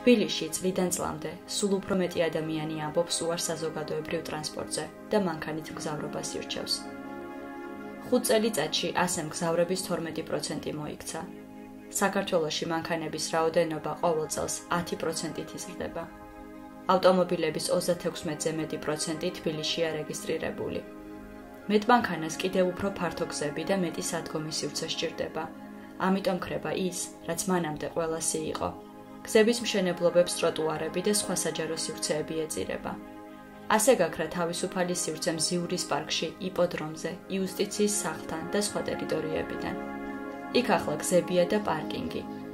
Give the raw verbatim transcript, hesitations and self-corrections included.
თბილისში წლიდან წლამდე სულ უფრო მეტი ადამიანი ამბობს უარს საზოგადოებრივ ტრანსპორტზე და მანქანით მგზავრობას ირჩევს. ხუთ წელიწადში ასე მგზავრების თორმეტი პროცენტი მოიქცა. საქართველოში მანქანების რაოდენობა ყოველ წელს ათი პროცენტით იზრდება. ავტომობილების ოცდათექვსმეტზე მეტი პროცენტი თბილისშია რეგისტრირებული. მეტ მანქანას კიდევ უფრო ფართო გზები და მეტი სადგომი სივრცე სჭირდება. ამიტომ ქრება ის, რაც მანამდე ყველასი იყო. გზების მშენებლობებს ტროტუარები და სხვა საჯარო სივრცეები ეწირება. ასე გაქრა თავისუფალი სივრცე მზიურის პარკში, იპოდრომზე, იუსტიციის სახლთან და სხვა ტერიტორიებიდან. იქ ახლა გზებია და პარკინგი.